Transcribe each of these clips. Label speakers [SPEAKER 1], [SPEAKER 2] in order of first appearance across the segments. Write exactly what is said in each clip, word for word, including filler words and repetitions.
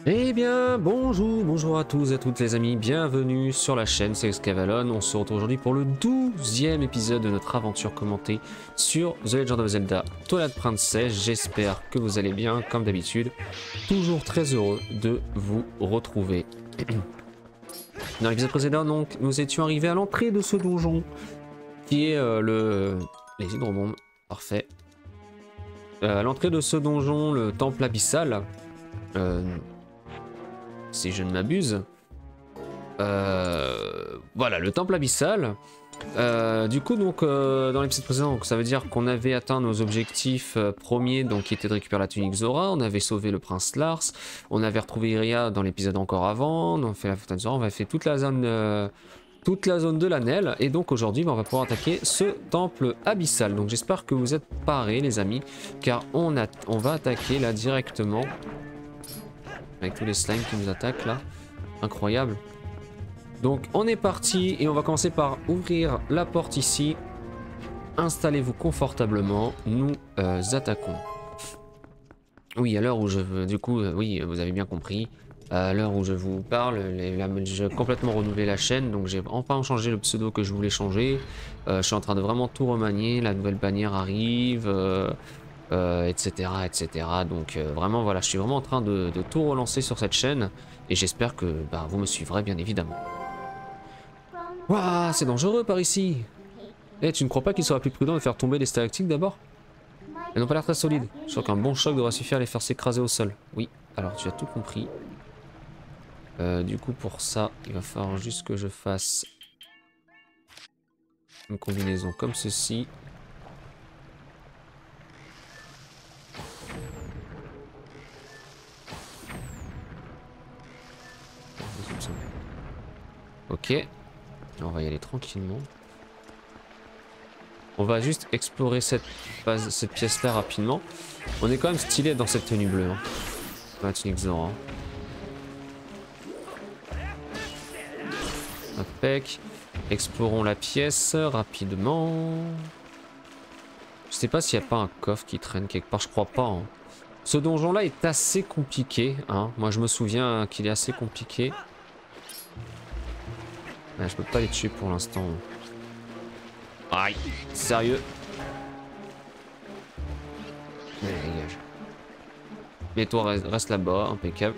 [SPEAKER 1] Eh bien, bonjour, bonjour à tous et à toutes les amis, bienvenue sur la chaîne, c'est Escavalon. On se retrouve aujourd'hui pour le douzième épisode de notre aventure commentée sur The Legend of Zelda Twilight Princess. J'espère que vous allez bien, comme d'habitude. Toujours très heureux de vous retrouver. Dans l'épisode précédent, donc, nous étions arrivés à l'entrée de ce donjon, qui est euh, le... les hydrobombes, parfait. Euh, à l'entrée de ce donjon, le temple abyssal. Euh... Si je ne m'abuse. Euh, voilà, le temple abyssal. Euh, du coup, donc, euh, dans l'épisode précédent, donc, ça veut dire qu'on avait atteint nos objectifs euh, premiers, donc qui était de récupérer la tunique Zora. On avait sauvé le prince Lars. On avait retrouvé Iria dans l'épisode encore avant. On a fait la fontaine Zora. On avait fait toute la zone, euh, toute la zone de l'Anel. Et donc aujourd'hui, ben, on va pouvoir attaquer ce temple abyssal. Donc j'espère que vous êtes parés, les amis, car on, a, on va attaquer là directement. Avec tous les slimes qui nous attaquent là. Incroyable. Donc on est parti et on va commencer par ouvrir la porte ici. Installez-vous confortablement. Nous euh, attaquons. Oui, à l'heure où je veux... Du coup, euh, oui, vous avez bien compris. À l'heure où je vous parle, j'ai complètement renouvelé la chaîne. Donc j'ai enfin changé le pseudo que je voulais changer. Euh, je suis en train de vraiment tout remanier. La nouvelle bannière arrive. Euh, Euh, etc etc donc euh, vraiment voilà, je suis vraiment en train de, de tout relancer sur cette chaîne et j'espère que bah, vous me suivrez bien évidemment. Waouh, c'est dangereux par ici. Eh, tu ne crois pas qu'il sera plus prudent de faire tomber les stalactites d'abord? Elles n'ont pas l'air très solides. Je crois qu'un bon choc devrait suffire à les faire s'écraser au sol. Oui, alors tu as tout compris. Euh, du coup pour ça il va falloir juste que je fasse une combinaison comme ceci. Ok, on va y aller tranquillement. On va juste explorer cette, phase, cette pièce là rapidement. On est quand même stylé dans cette tenue bleue. Hein. La tunique Zora. Impec. Explorons la pièce rapidement. Je sais pas s'il n'y a pas un coffre qui traîne quelque part, je crois pas. Hein. Ce donjon là est assez compliqué. Hein. Moi je me souviens qu'il est assez compliqué. Ouais, je peux pas les tuer pour l'instant. Aïe, sérieux. Allez, dégage. Mais toi reste, reste là-bas, impeccable.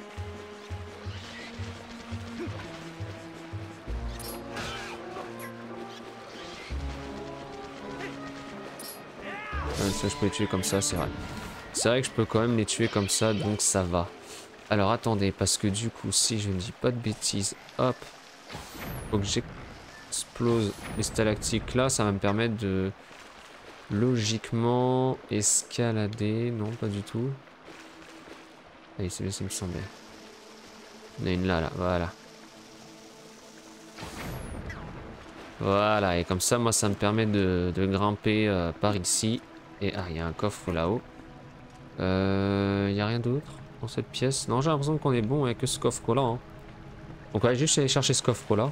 [SPEAKER 1] Ouais, ça je peux les tuer comme ça, c'est vrai. C'est vrai que je peux quand même les tuer comme ça, donc ça va. Alors attendez, parce que du coup, si je ne dis pas de bêtises, hop, faut que j'explose les stalactites là, ça va me permettre de logiquement escalader. Non, pas du tout. Allez, c'est bien, ça me semblait. Il y en a une là, là, voilà. Voilà, et comme ça, moi, ça me permet de, de grimper euh, par ici. Et ah, il y a un coffre là-haut. Euh, il n'y a rien d'autre dans cette pièce. Non, j'ai l'impression qu'on est bon avec ce coffre-là. Hein. Donc, on va juste aller chercher ce coffre-là.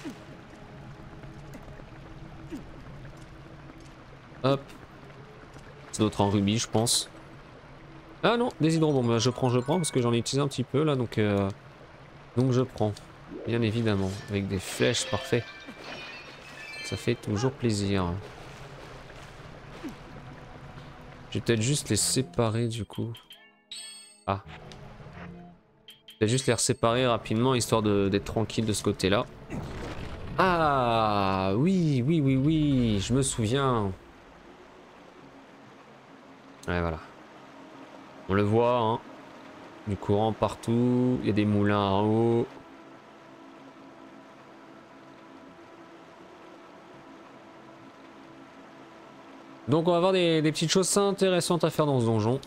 [SPEAKER 1] Hop. C'est d'autres en rubis, je pense. Ah non, des hydrobombes. Je prends, je prends, parce que j'en ai utilisé un petit peu là, donc, euh, donc je prends. Bien évidemment, avec des flèches, parfait. Ça fait toujours plaisir. Je vais peut-être juste les séparer du coup. Ah. Peut-être juste les séparer rapidement, histoire d'être tranquille de ce côté-là. Ah oui, oui, oui, oui, je me souviens. Ouais, voilà. On le voit, hein. Du courant partout, il y a des moulins en haut. Donc on va avoir des, des petites choses intéressantes à faire dans ce donjon.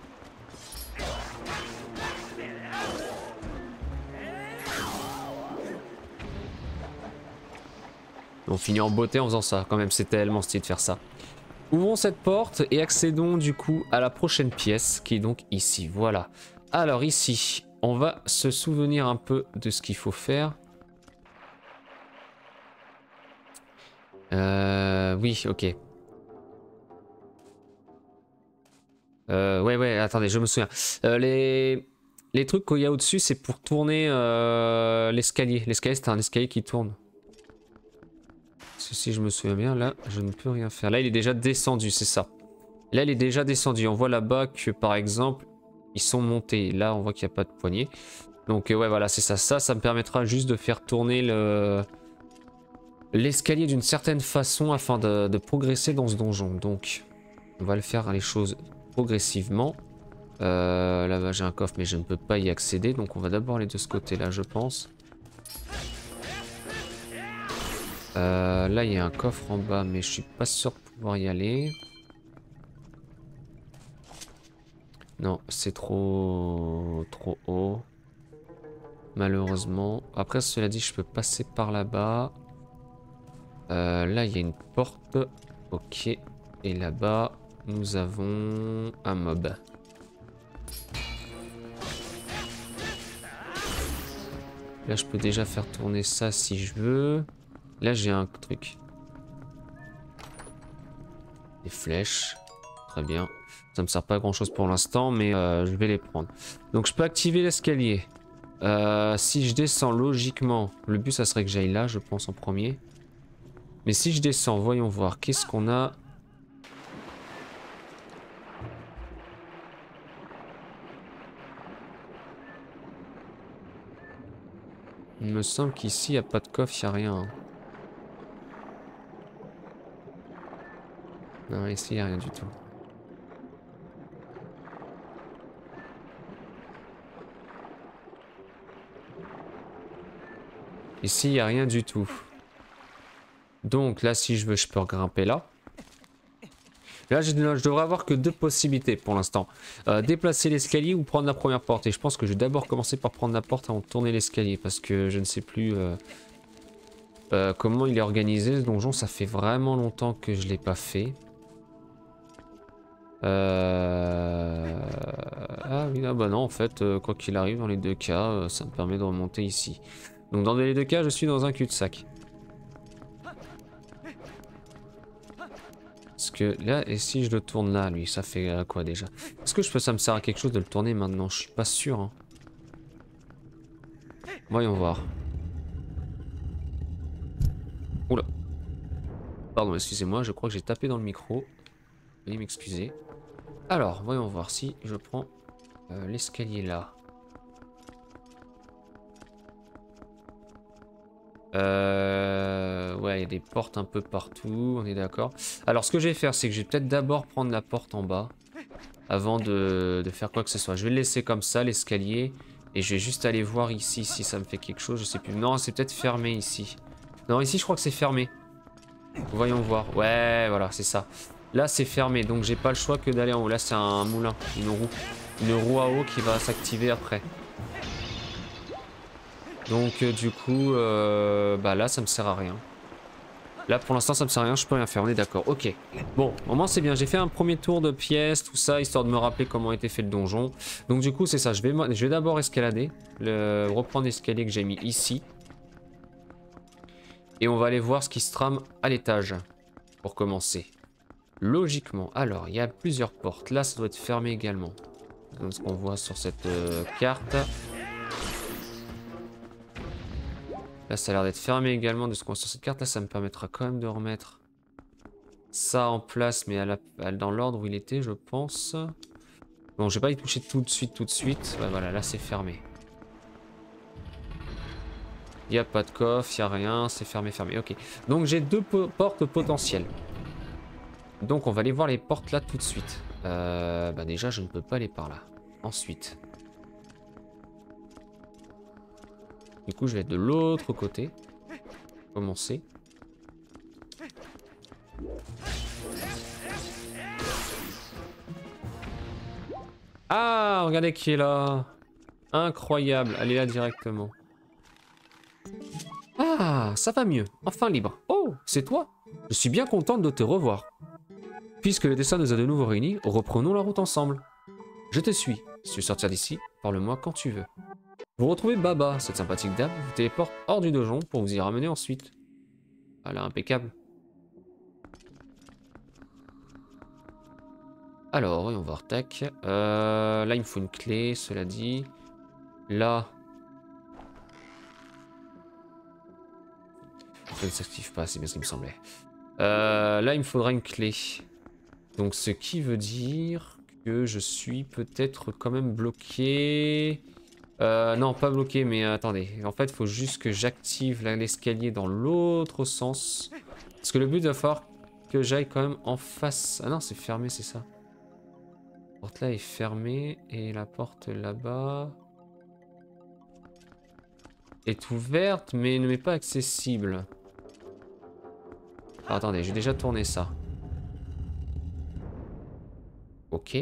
[SPEAKER 1] On finit en beauté en faisant ça, quand même, c'est tellement stylé de faire ça. Ouvrons cette porte et accédons du coup à la prochaine pièce qui est donc ici, voilà. Alors ici, on va se souvenir un peu de ce qu'il faut faire. Euh, oui, ok. Euh, ouais, ouais, attendez, je me souviens. Euh, les... Les trucs qu'il y a au-dessus, c'est pour tourner euh, l'escalier. L'escalier, c'est un escalier qui tourne. Si, si je me souviens bien, là, je ne peux rien faire. Là, il est déjà descendu, c'est ça. Là, il est déjà descendu. On voit là-bas que, par exemple, ils sont montés. Là, on voit qu'il n'y a pas de poignée. Donc, euh, ouais, voilà, c'est ça. Ça, ça me permettra juste de faire tourner le... l'escalier d'une certaine façon afin de, de progresser dans ce donjon. Donc, on va le faire les choses progressivement. Euh, Là-bas, j'ai un coffre, mais je ne peux pas y accéder. Donc, on va d'abord aller de ce côté-là, je pense. Euh, là, il y a un coffre en bas, mais je suis pas sûr de pouvoir y aller. Non, c'est trop... trop haut. Malheureusement. Après, cela dit, je peux passer par là-bas. Euh, là, il y a une porte. Ok. Et là-bas, nous avons un mob. Là, je peux déjà faire tourner ça si je veux. Là, j'ai un truc. Des flèches. Très bien. Ça me sert pas à grand chose pour l'instant, mais euh, je vais les prendre. Donc, je peux activer l'escalier. Euh, si je descends logiquement, le but, ça serait que j'aille là, je pense, en premier. Mais si je descends, voyons voir. Qu'est-ce qu'on a? Il me semble qu'ici, il n'y a pas de coffre, il n'y a rien. Non, ici, il n'y a rien du tout. Ici, il n'y a rien du tout. Donc là, si je veux, je peux grimper là. Là, je, je devrais avoir que deux possibilités pour l'instant. Euh, déplacer l'escalier ou prendre la première porte. Et je pense que je vais d'abord commencer par prendre la porte avant de tourner l'escalier. Parce que je ne sais plus euh, euh, comment il est organisé ce donjon. Ça fait vraiment longtemps que je ne l'ai pas fait. Euh... Ah oui, ah bah non, en fait, euh, quoi qu'il arrive, dans les deux cas, euh, ça me permet de remonter ici. Donc dans les deux cas, je suis dans un cul-de-sac. Parce que là, et si je le tourne là, lui, ça fait euh, quoi déjà? Est-ce que je peux, ça me sert à quelque chose de le tourner maintenant? Je suis pas sûr. Hein. Voyons voir. Oula. Pardon, excusez-moi, je crois que j'ai tapé dans le micro. Veuillez m'excuser. Alors, voyons voir si je prends euh, l'escalier là. Euh... Ouais, il y a des portes un peu partout, on est d'accord. Alors, ce que je vais faire, c'est que je vais peut-être d'abord prendre la porte en bas. Avant de, de faire quoi que ce soit. Je vais le laisser comme ça, l'escalier. Et je vais juste aller voir ici si ça me fait quelque chose, je sais plus. Non, c'est peut-être fermé ici. Non, ici, je crois que c'est fermé. Voyons voir. Ouais, voilà, c'est ça. Là, c'est fermé, donc j'ai pas le choix que d'aller en haut. Là, c'est un moulin, une roue. Une roue à eau qui va s'activer après. Donc, euh, du coup, euh, bah là, ça me sert à rien. Là, pour l'instant, ça me sert à rien, je peux rien faire, on est d'accord. Ok. Bon, au moins, c'est bien. J'ai fait un premier tour de pièces, tout ça, histoire de me rappeler comment était fait le donjon. Donc, du coup, c'est ça. Je vais, je vais d'abord escalader, le, reprendre l'escalier que j'ai mis ici. Et on va aller voir ce qui se trame à l'étage, pour commencer. Logiquement. Alors, il y a plusieurs portes. Là, ça doit être fermé également. Comme ce qu'on voit sur cette euh, carte. Là, ça a l'air d'être fermé également de ce qu'on voit sur cette carte. Là, ça me permettra quand même de remettre ça en place, mais à la, à, dans l'ordre où il était, je pense. Bon, je vais pas y toucher tout de suite, tout de suite. Ouais, voilà, là, c'est fermé. Il n'y a pas de coffre, il n'y a rien, c'est fermé, fermé. Ok. Donc, j'ai deux po portes potentielles. Donc, on va aller voir les portes là tout de suite. Euh, bah, déjà, je ne peux pas aller par là. Ensuite. Du coup, je vais être de l'autre côté. Commencer. Ah, regardez qui est là. Incroyable, elle est là directement. Ah, ça va mieux, enfin libre. Oh, c'est toi? Je suis bien contente de te revoir. Puisque le destin nous a de nouveau réunis, reprenons la route ensemble. Je te suis. Si tu veux sortir d'ici, parle-moi quand tu veux. Vous retrouvez Baba, cette sympathique dame, vous téléporte hors du donjon pour vous y ramener ensuite. Voilà, impeccable. Alors, voyons voir, tac. Euh, là, il me faut une clé, cela dit. Là. Ça ne s'active pas, c'est bien ce qui me semblait. Euh, là, il me faudra une clé. Donc, ce qui veut dire que je suis peut-être quand même bloqué. Euh, non, pas bloqué, mais euh, attendez. En fait, il faut juste que j'active l'escalier dans l'autre sens. Parce que le but va falloir que j'aille quand même en face. Ah non, c'est fermé, c'est ça. La porte là est fermée et la porte là-bas est ouverte, mais ne m'est pas accessible. Alors, attendez, j'ai déjà tourné ça. Ok.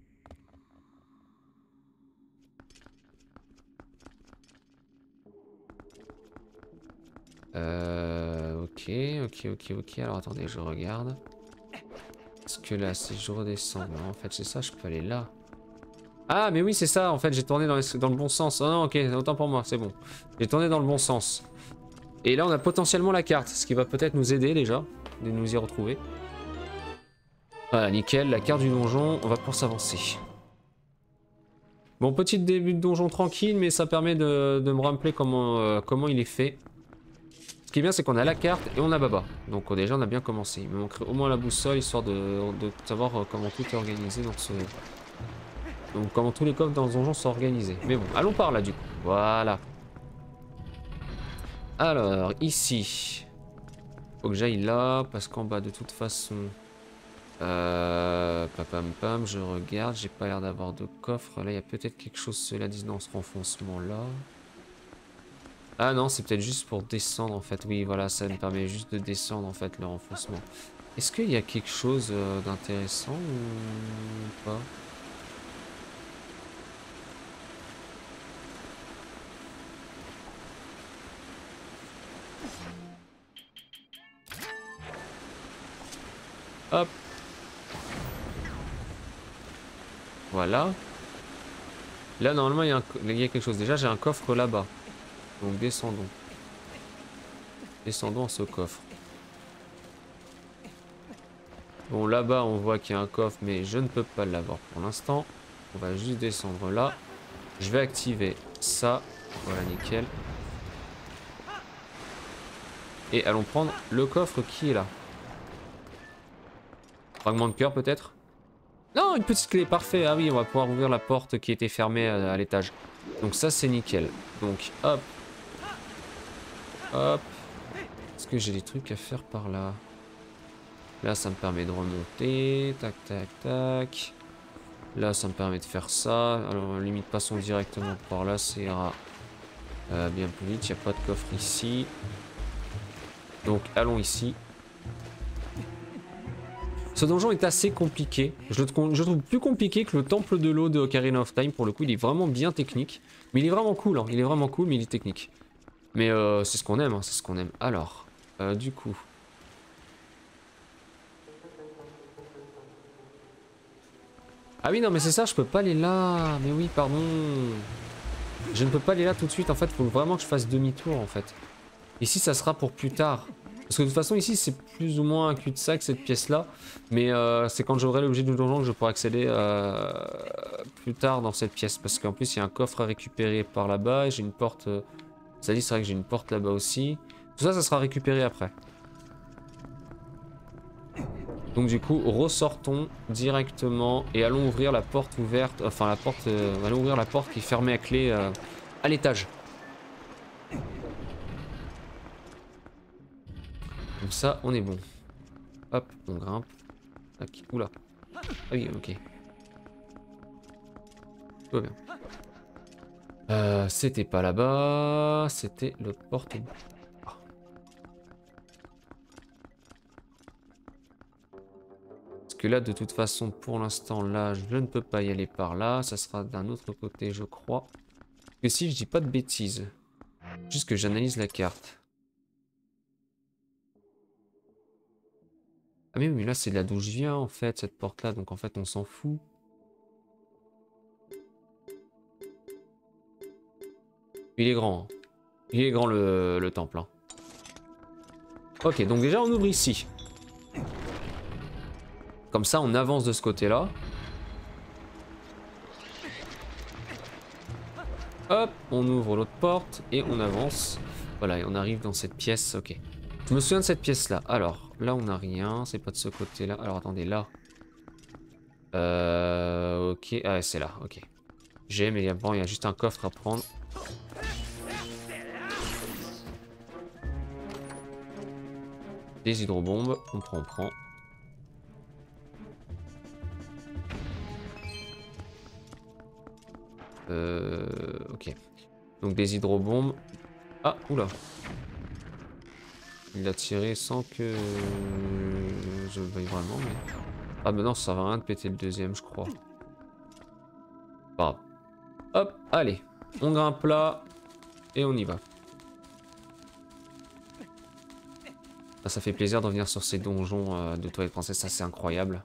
[SPEAKER 1] Euh, ok, ok, ok, ok. Alors attendez, je regarde. Est-ce que là, si je redescends, non, en fait, c'est ça, je peux aller là. Ah, mais oui, c'est ça, en fait, j'ai tourné dans, les, dans le bon sens. Ah non, ok, autant pour moi, c'est bon. J'ai tourné dans le bon sens. Et là, on a potentiellement la carte, ce qui va peut-être nous aider déjà, de nous y retrouver. Voilà, nickel, la carte du donjon, on va pouvoir s'avancer. Bon, petit début de donjon tranquille, mais ça permet de, de me rappeler comment, euh, comment il est fait. Ce qui est bien, c'est qu'on a la carte et on a Baba. Donc déjà, on a bien commencé. Il me manquerait au moins la boussole, histoire de, de savoir comment tout est organisé dans ce... Donc comment tous les coffres dans ce donjon sont organisés. Mais bon, allons par là du coup. Voilà. Alors, ici. Faut que j'aille là, parce qu'en bas, de toute façon... Euh... Papam pam, je regarde. J'ai pas l'air d'avoir de coffre. Là, il y a peut-être quelque chose, cela dit, dans ce renfoncement-là. Ah non, c'est peut-être juste pour descendre en fait. Oui, voilà, ça me permet juste de descendre en fait le renfoncement. Est-ce qu'il y a quelque chose euh, d'intéressant ou pas? Hop. Voilà. Là, normalement, il y a, un... il y a quelque chose. Déjà, j'ai un coffre là-bas. Donc, descendons. Descendons à ce coffre. Bon, là-bas, on voit qu'il y a un coffre, mais je ne peux pas l'avoir pour l'instant. On va juste descendre là. Je vais activer ça. Voilà, nickel. Et allons prendre le coffre qui est là. Fragment de cœur, peut-être? Non, une petite clé, parfait. Ah oui, on va pouvoir ouvrir la porte qui était fermée à, à l'étage. Donc ça, c'est nickel. Donc, hop. Hop. Est-ce que j'ai des trucs à faire par là? Là, ça me permet de remonter. Tac, tac, tac. Là, ça me permet de faire ça. Alors, limite, passons directement par là. Ça ira euh, bien plus vite. Il n'y a pas de coffre ici. Donc, allons ici. Ce donjon est assez compliqué. Je le trouve, je le trouve plus compliqué que le temple de l'eau de Ocarina of Time. Pour le coup, il est vraiment bien technique. Mais il est vraiment cool. Hein. Il est vraiment cool, mais il est technique. Mais euh, c'est ce qu'on aime. Hein. C'est ce qu'on aime. Alors, euh, du coup... Ah oui, non, mais c'est ça, je peux pas aller là. Mais oui, pardon. Je ne peux pas aller là tout de suite. En fait, il faut vraiment que je fasse demi-tour, en fait. Ici, ça sera pour plus tard. Parce que de toute façon, ici, c'est plus ou moins un cul-de-sac, cette pièce-là. Mais euh, c'est quand j'aurai l'objet du donjon que je pourrai accéder euh, plus tard dans cette pièce. Parce qu'en plus, il y a un coffre à récupérer par là-bas. Et j'ai une porte... Euh... Ça dit, c'est vrai que j'ai une porte là-bas aussi. Tout ça, ça sera récupéré après. Donc du coup, ressortons directement et allons ouvrir la porte ouverte, enfin la porte, euh, allons ouvrir la porte qui est fermée à clé euh, à l'étage. Comme ça, on est bon. Hop, on grimpe. Tac. Oula. Ah oui, ok. Tout va bien. Euh, c'était pas là-bas, c'était l'autre porte. Que là de toute façon pour l'instant là je ne peux pas y aller par là, ça sera d'un autre côté je crois. Que si je dis pas de bêtises, juste que j'analyse la carte. Ah mais oui mais là c'est là d'où je viens en fait cette porte là, donc en fait on s'en fout. Il est grand, hein. Il est grand le, le temple. Hein. Ok donc déjà on ouvre ici. Comme ça on avance de ce côté là. Hop, on ouvre l'autre porte et on avance. Voilà, et on arrive dans cette pièce. Ok. Je me souviens de cette pièce-là. Alors, là, on n'a rien. C'est pas de ce côté-là. Alors, attendez, là. Euh... Ok. Ah, ouais, c'est là. Ok. J'ai, mais bon, il y a juste un coffre à prendre. Des hydrobombes. On prend, on prend. Euh... Ok. Donc, des hydrobombes. Ah, oula. Il a tiré sans que je le veuille vraiment, mais... Ah bah non, ça sert à rien de péter le deuxième, je crois. Pas grave. Hop, allez. On grimpe là. Et on y va. Ah, ça fait plaisir de revenir sur ces donjons euh, de Twilight Princess, ça c'est incroyable.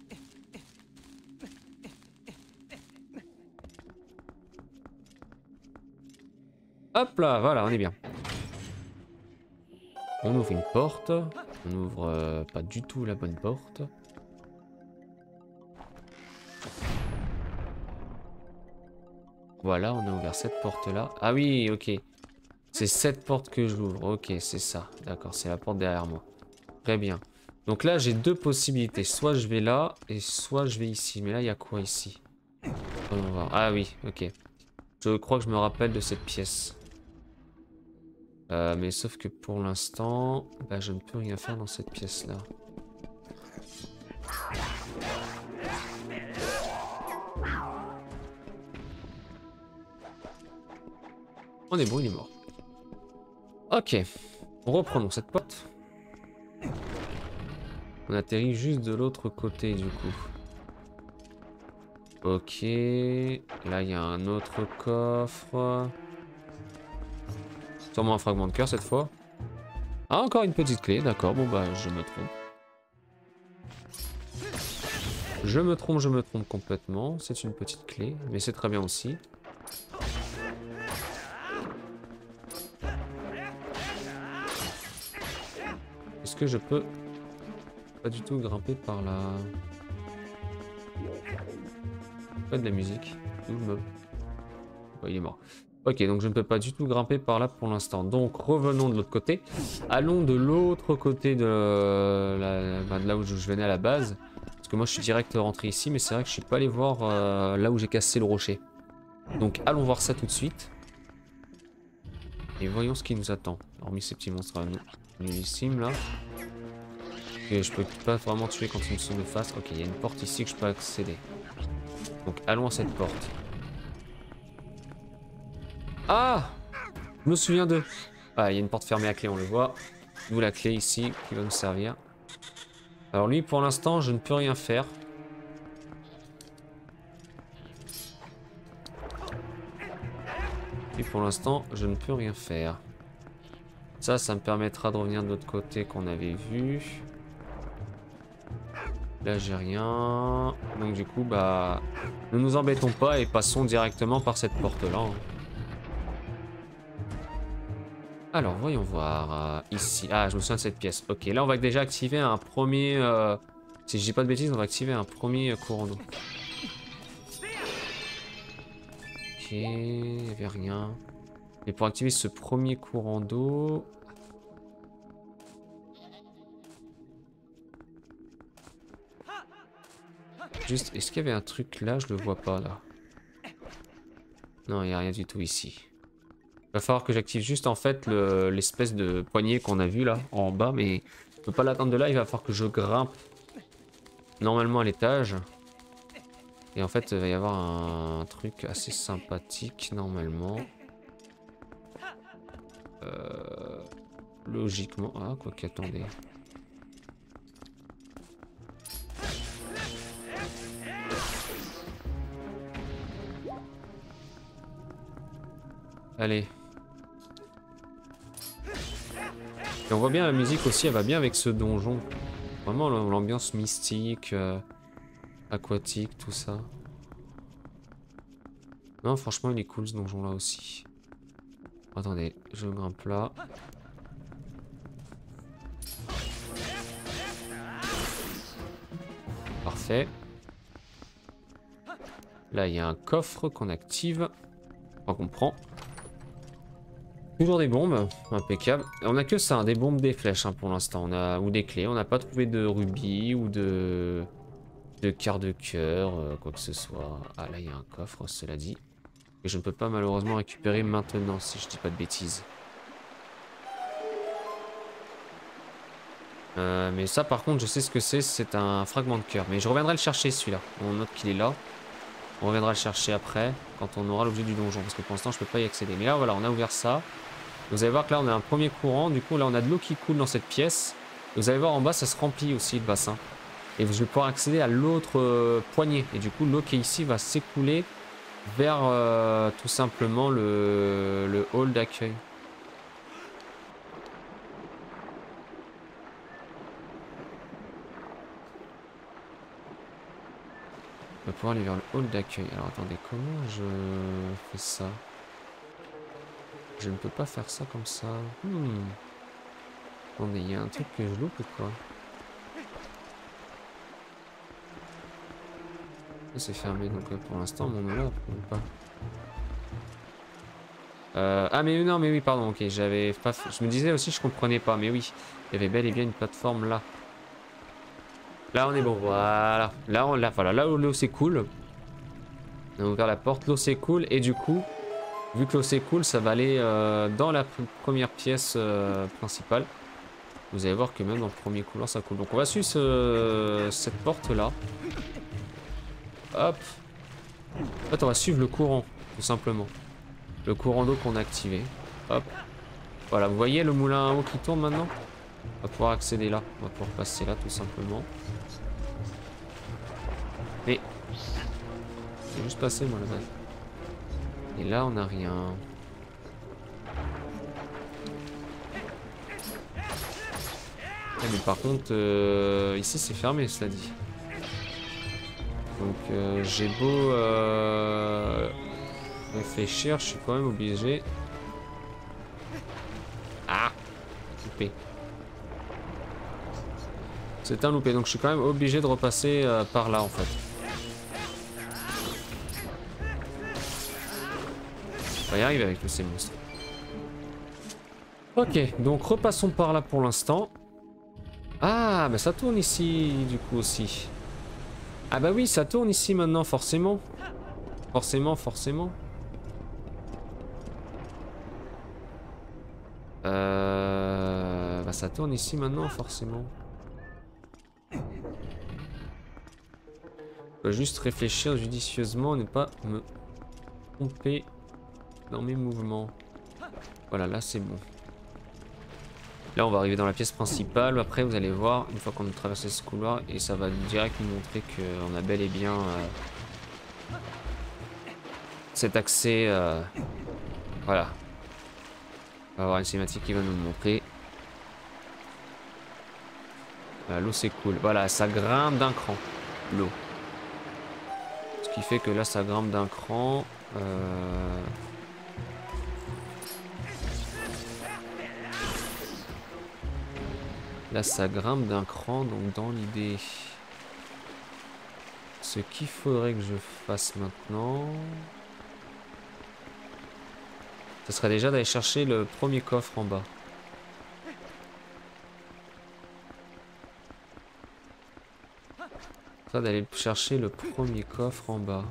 [SPEAKER 1] Hop là, voilà, on est bien. On ouvre une porte. On ouvre euh, pas du tout la bonne porte. Voilà, on a ouvert cette porte-là. Ah oui, ok. C'est cette porte que je l'ouvre. Ok, c'est ça. D'accord, c'est la porte derrière moi. Très bien. Donc là, j'ai deux possibilités. Soit je vais là, et soit je vais ici. Mais là, il y a quoi ici? On va voir. Ah oui, ok. Je crois que je me rappelle de cette pièce. Euh, mais sauf que pour l'instant, bah, je ne peux rien faire dans cette pièce-là. On est bon, il est mort. Ok. Reprenons cette porte. On atterrit juste de l'autre côté du coup. Ok. Là, il y a un autre coffre. Sûrement un fragment de cœur cette fois. Ah, encore une petite clé. D'accord, bon bah je me trompe. Je me trompe, je me trompe complètement. C'est une petite clé, mais c'est très bien aussi. Est-ce que je peux pas du tout grimper par là? Pas de la musique. Où le mob? Oh, il est mort. Ok, donc je ne peux pas du tout grimper par là pour l'instant. Donc revenons de l'autre côté. Allons de l'autre côté de, la, bah, de là où je venais à la base. Parce que moi je suis direct rentré ici, mais c'est vrai que je suis pas allé voir euh, là où j'ai cassé le rocher. Donc allons voir ça tout de suite. Et voyons ce qui nous attend. Hormis ces petits monstres nullissimes là. Que je peux pas vraiment tuer quand ils me sont de face. Ok, il y a une porte ici que je peux accéder. Donc allons à cette porte. Ah! Je me souviens d'eux. Ah, il y a une porte fermée à clé, on le voit. D'où la clé ici qui va nous servir. Alors lui, pour l'instant, je ne peux rien faire. Et pour l'instant, je ne peux rien faire. Ça, ça me permettra de revenir de l'autre côté qu'on avait vu. Là, j'ai rien. Donc du coup, bah... ne nous embêtons pas et passons directement par cette porte-là. Hein. Alors, voyons voir. Euh, ici. Ah, je me souviens de cette pièce. Ok, là, on va déjà activer un premier... Euh... Si je dis pas de bêtises, on va activer un premier courant d'eau. Ok, il n'y avait rien. Et pour activer ce premier courant d'eau... Juste, est-ce qu'il y avait un truc là? Je le vois pas là. Non, il n'y a rien du tout ici. Il va falloir que j'active juste en fait l'espèce de poignée qu'on a vu là en bas, mais je peux pas l'atteindre de là. Il va falloir que je grimpe normalement à l'étage. Et en fait, il va y avoir un truc assez sympathique normalement. Euh, logiquement. Ah, quoi qu'attendez. Allez. Et on voit bien la musique aussi, elle va bien avec ce donjon. Vraiment l'ambiance mystique, euh, aquatique, tout ça. Non, franchement, il est cool ce donjon là aussi. Attendez, je grimpe là. Parfait. Là, il y a un coffre qu'on active. Enfin, qu'on prend. Toujours des bombes, impeccable. Et on a que ça, hein, des bombes, des flèches hein, pour l'instant. On a ou des clés. On n'a pas trouvé de rubis ou de de quart de cœur, euh, quoi que ce soit. Ah là, il y a un coffre, cela dit. Que je ne peux pas malheureusement récupérer maintenant, si je dis pas de bêtises. Euh, mais ça, par contre, je sais ce que c'est. C'est un fragment de cœur. Mais je reviendrai le chercher, celui-là. On note qu'il est là. On reviendra le chercher après, quand on aura l'objet du donjon. Parce que pour l'instant, je peux pas y accéder. Mais là, voilà, on a ouvert ça. Vous allez voir que là, on a un premier courant. Du coup, là, on a de l'eau qui coule dans cette pièce. Et vous allez voir en bas, ça se remplit aussi, le bassin. Et je vais pouvoir accéder à l'autre euh, poignée. Et du coup, l'eau qui est ici va s'écouler vers euh, tout simplement le, le hall d'accueil. On va pouvoir aller vers le hall d'accueil. Alors attendez, comment je fais ça? Je ne peux pas faire ça comme ça. Hmm. Attendez, il y a un truc que je loupe ou quoi? C'est fermé, donc euh, pour l'instant, mon nom là, ou pas. Euh, ah mais non, mais oui, pardon, ok, j'avais pas... Je me disais aussi, je comprenais pas, mais oui, il y avait bel et bien une plateforme là. Là, on est bon, voilà. Là, on, là, voilà, là où l'eau s'écoule. On a ouvert la porte, l'eau s'écoule, et du coup, vu que l'eau s'écoule, ça va aller euh, dans la pr première pièce euh, principale. Vous allez voir que même dans le premier couloir, ça coule. Donc on va suivre ce, cette porte là. Hop. En fait, on va suivre le courant, tout simplement. Le courant d'eau qu'on a activé. Hop. Voilà, vous voyez le moulin à eau qui tourne maintenant? On va pouvoir accéder là. On va pouvoir passer là, tout simplement. Mais... j'ai juste passé, moi, là-bas. Et là, on n'a rien. Ah, mais par contre, euh, ici, c'est fermé, cela dit. Donc, euh, j'ai beau... Euh... réfléchir, je suis quand même obligé. Ah, loupé. C'est un loupé, donc je suis quand même obligé de repasser euh, par là en fait. On va y arriver avec tous ces monstres. Ok, donc repassons par là pour l'instant. Ah, bah ça tourne ici du coup aussi. Ah bah oui, ça tourne ici maintenant, forcément. Forcément, forcément. Euh... Bah ça tourne ici maintenant, forcément. Je dois juste réfléchir judicieusement, ne pas me tromper dans mes mouvements. Voilà, là c'est bon. Là on va arriver dans la pièce principale. Après vous allez voir, une fois qu'on a traversé ce couloir, et ça va direct nous montrer qu'on a bel et bien euh, cet accès. Euh, voilà. On va avoir une cinématique qui va nous le montrer. L'eau s'écoule. Voilà, ça grimpe d'un cran. L'eau. Ce qui fait que là ça grimpe d'un cran. Euh... Là ça grimpe d'un cran, donc dans l'idée... Ce qu'il faudrait que je fasse maintenant... ce serait déjà d'aller chercher le premier coffre en bas. Ça d'aller chercher le premier coffre en bas.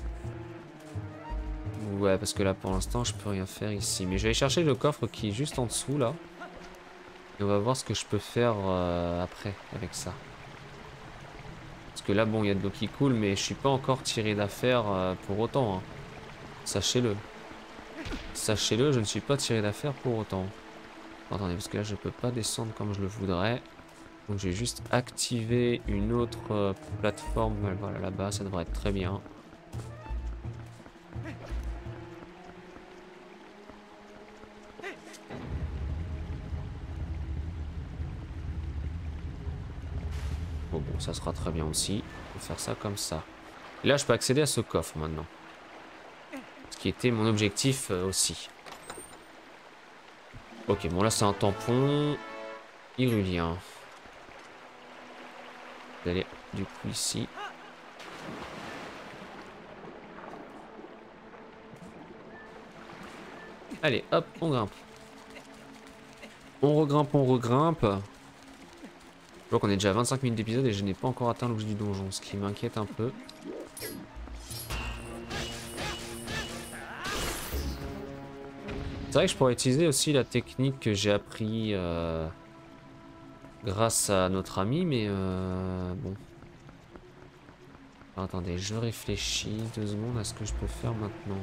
[SPEAKER 1] Ouais, parce que là pour l'instant je peux rien faire ici. Mais je vais aller chercher le coffre qui est juste en dessous là. Et on va voir ce que je peux faire euh, après avec ça. Parce que là bon il y a de l'eau qui coule, mais je suis pas encore tiré d'affaire euh, pour autant. Hein. Sachez-le. Sachez-le, je ne suis pas tiré d'affaire pour autant. Attendez, parce que là je peux pas descendre comme je le voudrais. Donc j'ai juste activé une autre euh, plateforme. Voilà, là-bas, ça devrait être très bien. Bon, bon, ça sera très bien aussi. On va faire ça comme ça. Et là, je peux accéder à ce coffre maintenant. Ce qui était mon objectif euh, aussi. Ok, bon là c'est un tampon irulien. Vous allez du coup ici. Allez, hop, on grimpe. On regrimpe, on regrimpe. Je vois qu'on est déjà à vingt-cinq minutes d'épisode et je n'ai pas encore atteint l'objet du donjon, ce qui m'inquiète un peu. C'est vrai que je pourrais utiliser aussi la technique que j'ai appris euh, grâce à notre ami, mais euh, bon. Alors, attendez, je réfléchis deux secondes à ce que je peux faire maintenant.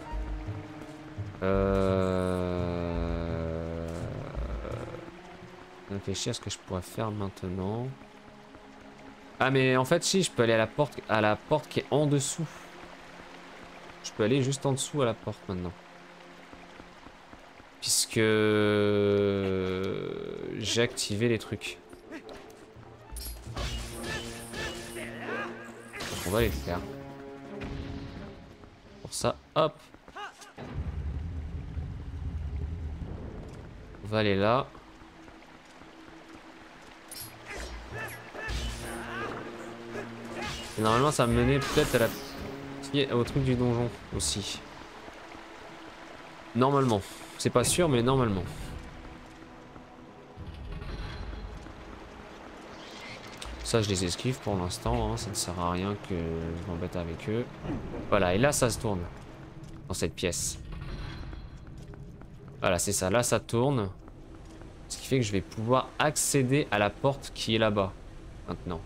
[SPEAKER 1] Euh... Réfléchir à ce que je pourrais faire maintenant. Ah mais en fait si, je peux aller à la porte, à la porte qui est en dessous. Je peux aller juste en dessous à la porte maintenant. Puisque j'ai activé les trucs. Donc on va aller le faire. Pour ça, hop. On va aller là. Et normalement ça va me mener peut-être à la... au truc du donjon aussi. Normalement. C'est pas sûr mais normalement. Ça je les esquive pour l'instant, hein. Ça ne sert à rien que je m'embête avec eux. Voilà, et là ça se tourne. Dans cette pièce. Voilà, c'est ça, là ça tourne. Ce qui fait que je vais pouvoir accéder à la porte qui est là-bas. Maintenant.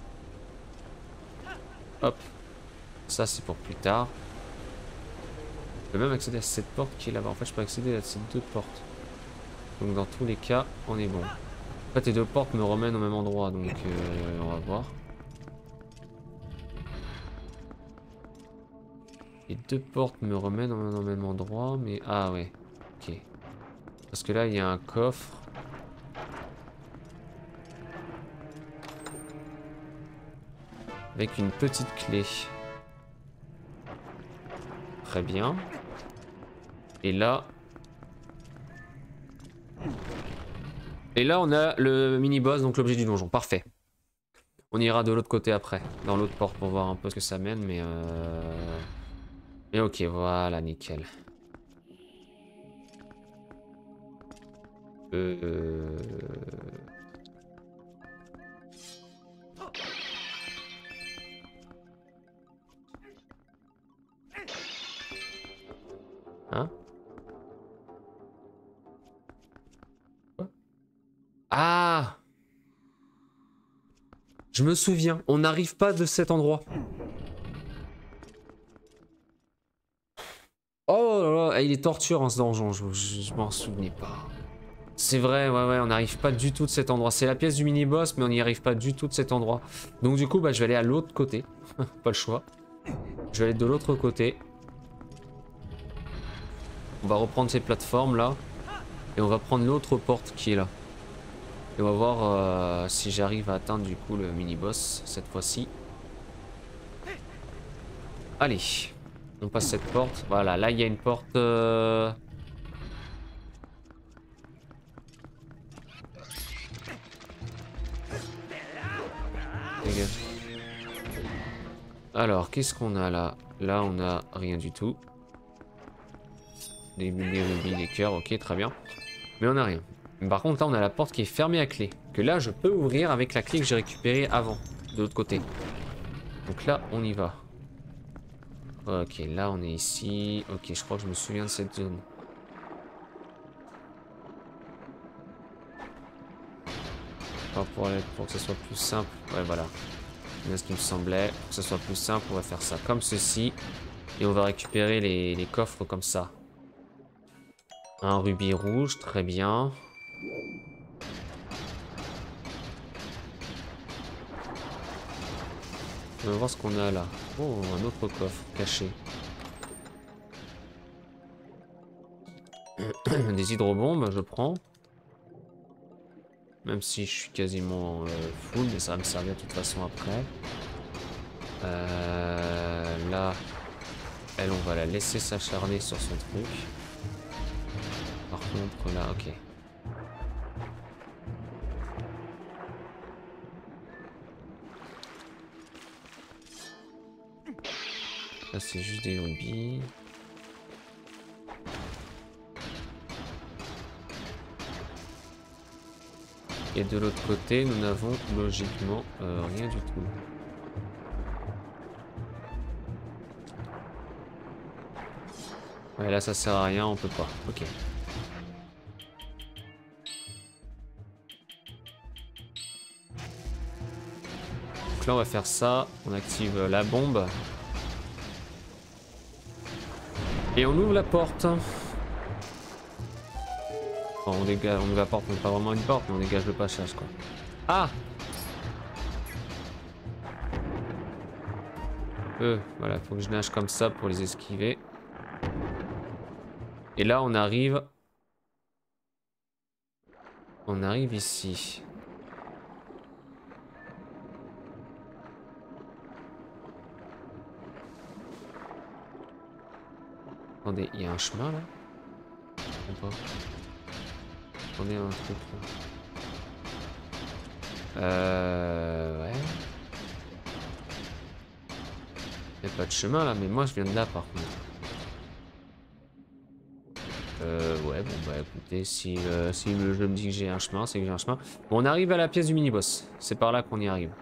[SPEAKER 1] Hop. Ça c'est pour plus tard. Je peux même accéder à cette porte qui est là-bas. En fait je peux accéder à ces deux portes. Donc dans tous les cas, on est bon. En fait les deux portes me remènent au même endroit. Donc euh, on va voir. Les deux portes me remènent au même endroit. Mais ah ouais. Ok. Parce que là il y a un coffre. Avec une petite clé. Très bien. Et là... Et là on a le mini-boss, donc l'objet du donjon. Parfait. On ira de l'autre côté après. Dans l'autre porte pour voir un peu ce que ça mène. Mais euh... Mais ok, voilà, nickel. Euh... Hein? Quoi? Ah! Je me souviens, on n'arrive pas de cet endroit. Oh là là, il est torture en ce donjon, je, je, je m'en souvenais pas. C'est vrai, ouais ouais, on n'arrive pas du tout de cet endroit. C'est la pièce du mini-boss, mais on n'y arrive pas du tout de cet endroit. Donc du coup, bah, je vais aller à l'autre côté. Pas le choix. Je vais aller de l'autre côté. On va reprendre ces plateformes là. Et on va prendre l'autre porte qui est là. Et on va voir euh, si j'arrive à atteindre du coup le mini-boss cette fois-ci. Allez. On passe cette porte. Voilà, là il y a une porte... Euh... Alors, qu'est-ce qu'on a là? Là, on a rien du tout. Des, des rubis, des cœurs, ok, très bien. Mais on a rien. Par contre, là, on a la porte qui est fermée à clé. Que là, je peux ouvrir avec la clé que j'ai récupérée avant, de l'autre côté. Donc là, on y va. Ok, là, on est ici. Ok, je crois que je me souviens de cette zone. Alors pour, aller, pour que ce soit plus simple. Ouais, voilà. C'est ce qui me semblait. Pour que ce soit plus simple, on va faire ça comme ceci. Et on va récupérer les, les coffres comme ça. Un rubis rouge, très bien. On va voir ce qu'on a là. Oh, un autre coffre caché. Des hydrobombes, je prends. Même si je suis quasiment euh, full, mais ça va me servir de toute façon après. Euh, là, elle, on va la laisser s'acharner sur son truc. Par contre, là, ok. Là, c'est juste des rubis. Et de l'autre côté, nous n'avons logiquement euh, rien du tout. Ouais, là ça sert à rien, on peut pas. Ok. Donc là on va faire ça, on active la bombe. Et on ouvre la porte. Enfin, on dégage, on ouvre la porte, on n'est pas vraiment une porte, mais on dégage le passage quoi. Ah! Eux, voilà, faut que je nage comme ça pour les esquiver. Et là on arrive... On arrive ici. Attendez, il y a un chemin là? Ou pas? Attendez un truc là. Euh... Ouais. Il n'y a pas de chemin là, mais moi je viens de là par contre. Euh... Ouais, bon bah écoutez, si, euh, si le jeu me dit que j'ai un chemin, c'est que j'ai un chemin. Bon, on arrive à la pièce du mini-boss. C'est par là qu'on y arrive.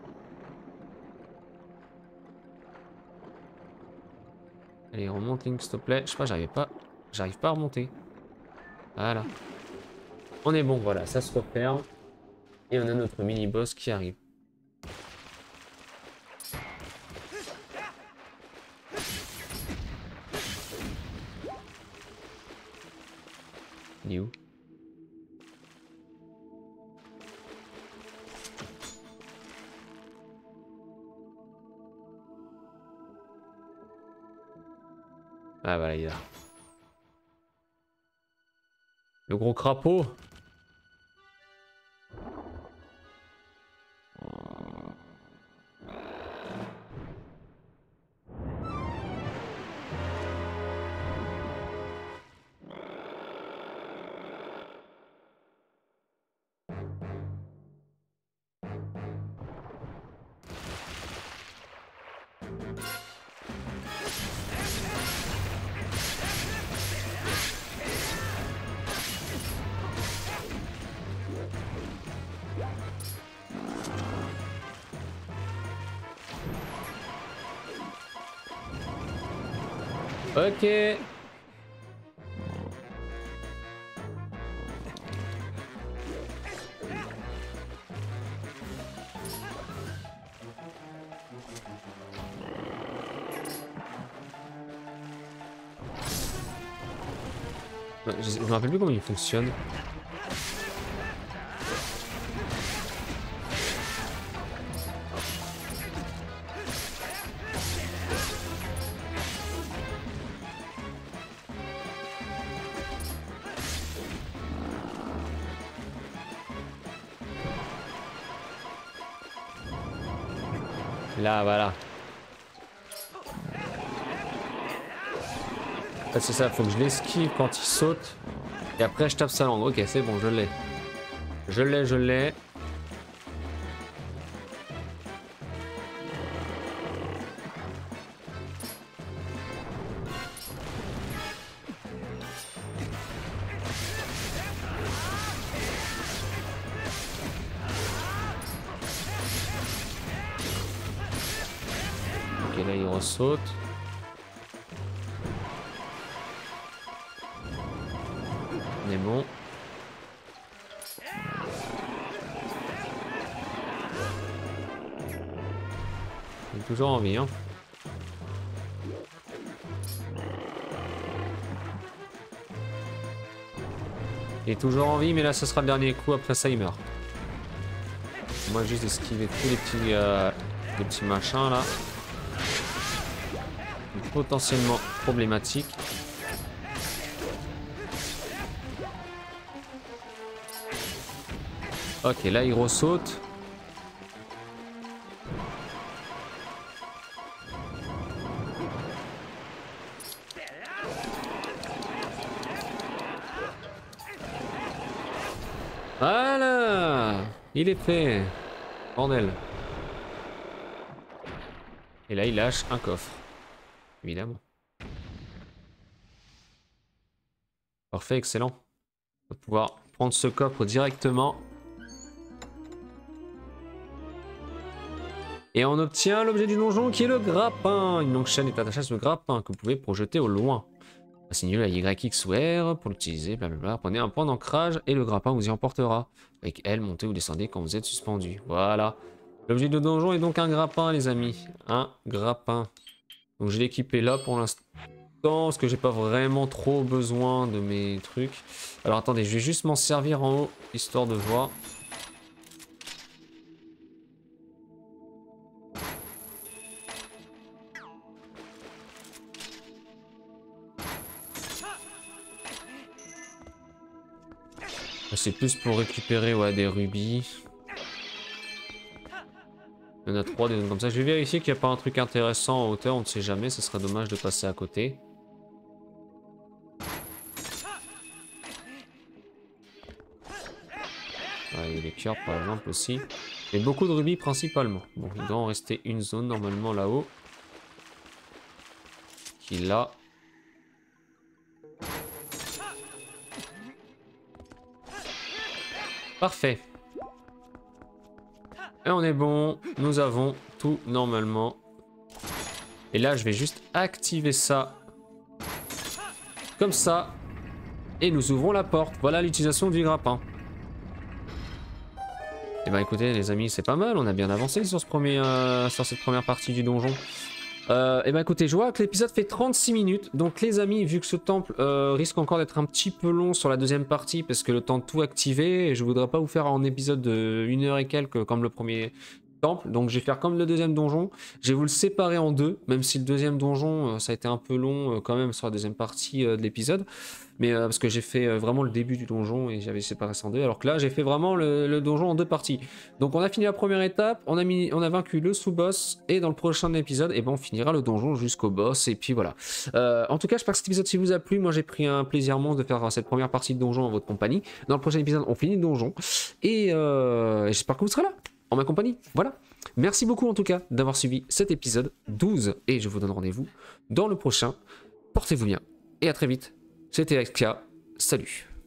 [SPEAKER 1] Allez, remonte Link, s'il te plaît. Je sais pas, j'arrive pas. J'arrive pas à remonter. Voilà. On est bon, voilà, ça se referme. Et on a notre mini-boss qui arrive. Il est où? Ah voilà, il est là. Le gros crapaud. Ok. Je, je me rappelle plus comment il fonctionne. Là, voilà. En fait, c'est ça, faut que je l'esquive quand il saute. Et après, je tape sa langue. Ok, c'est bon, je l'ai. Je l'ai, je l'ai. Ok, là, il ressaute. On est bon. Il est toujours en vie, hein. Il est toujours en vie, mais là, ce sera le dernier coup. Après ça, il meurt. Moi, juste esquiver tous les petits, euh, les petits machins là. Potentiellement problématique. Ok, là, il ressaute. Voilà, il est fait. Bordel. Et là, il lâche un coffre. Évidemment. Parfait, excellent. On va pouvoir prendre ce coffre directement. Et on obtient l'objet du donjon qui est le grappin. Une longue chaîne est attachée à ce grappin que vous pouvez projeter au loin. Assignez-le à Y, X ou R pour l'utiliser, blablabla. Prenez un point d'ancrage et le grappin vous y emportera. Avec L, montez ou descendez quand vous êtes suspendu. Voilà. L'objet de donjon est donc un grappin, les amis. Un grappin. Donc je l'ai équipé là pour l'instant, parce que j'ai pas vraiment trop besoin de mes trucs. Alors attendez, je vais juste m'en servir en haut, histoire de voir. C'est plus pour récupérer ouais, des rubis. Il y en a trois, des zones comme ça. Je vais vérifier qu'il n'y a pas un truc intéressant en hauteur, on ne sait jamais, ce serait dommage de passer à côté. Ouais, il y a les cœurs par exemple aussi. Et beaucoup de rubis principalement. Bon, il doit en rester une zone normalement là-haut. Qui est là. Parfait. Et on est bon. Nous avons tout normalement. Et là, je vais juste activer ça. Comme ça. Et nous ouvrons la porte. Voilà l'utilisation du grappin. Et bah écoutez les amis, c'est pas mal. On a bien avancé sur, ce premier, euh, sur cette première partie du donjon. Euh, et bah écoutez, je vois que l'épisode fait trente-six minutes. Donc les amis, vu que ce temple euh, risque encore d'être un petit peu long sur la deuxième partie, parce que le temps de tout activer, et je voudrais pas vous faire un épisode de une heure et quelques comme le premier temple. Donc je vais faire comme le deuxième donjon. Je vais vous le séparer en deux, même si le deuxième donjon, euh, ça a été un peu long euh, quand même sur la deuxième partie euh, de l'épisode. Mais euh, parce que j'ai fait euh, vraiment le début du donjon et j'avais séparé ça en deux. Alors que là, j'ai fait vraiment le, le donjon en deux parties. Donc on a fini la première étape, on a, mis, on a vaincu le sous-boss. Et dans le prochain épisode, et ben, on finira le donjon jusqu'au boss. Et puis voilà. Euh, en tout cas, j'espère que cet épisode si vous a plu. Moi, j'ai pris un plaisir monstre de faire cette première partie de donjon en votre compagnie. Dans le prochain épisode, on finit le donjon. Et euh, j'espère que vous serez là, en ma compagnie. Voilà. Merci beaucoup en tout cas d'avoir suivi cet épisode douze. Et je vous donne rendez-vous dans le prochain. Portez-vous bien. Et à très vite. C'était Axia, salut.